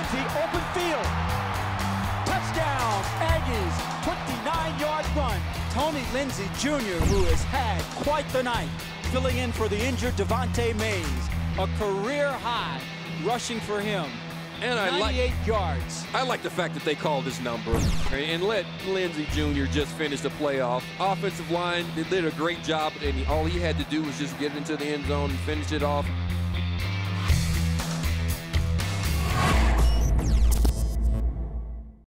Lindsey, open field. Touchdown, Aggies, 29-yard run. Tonny Lindsey Jr., who has had quite the night, filling in for the injured Devante Mays. A career high rushing for him. And 98 yards. I like the fact that they called his number and let Lindsey Jr. just finish the playoff. Offensive line, they did a great job, and all he had to do was just get into the end zone and finish it off.